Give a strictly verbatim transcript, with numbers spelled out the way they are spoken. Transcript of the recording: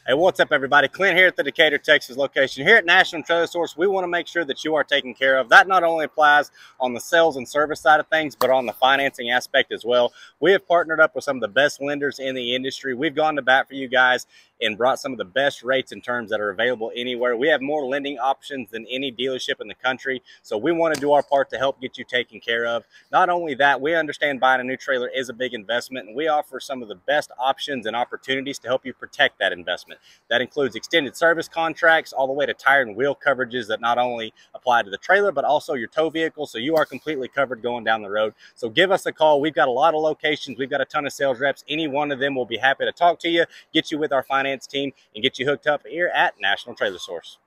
Hey, what's up, everybody? Clint here at the Decatur, Texas location. Here at National Trailer Source, we want to make sure that you are taken care of. That not only applies on the sales and service side of things, but on the financing aspect as well. We have partnered up with some of the best lenders in the industry. We've gone to bat for you guys and brought some of the best rates and terms that are available anywhere. We have more lending options than any dealership in the country, so we want to do our part to help get you taken care of. Not only that, we understand buying a new trailer is a big investment, and we offer some of the best options and opportunities to help you protect that investment. That includes extended service contracts all the way to tire and wheel coverages that not only apply to the trailer, but also your tow vehicle, so you are completely covered going down the road. So give us a call. We've got a lot of locations. We've got a ton of sales reps. Any one of them will be happy to talk to you, get you with our finance team, and get you hooked up here at National Trailer Source.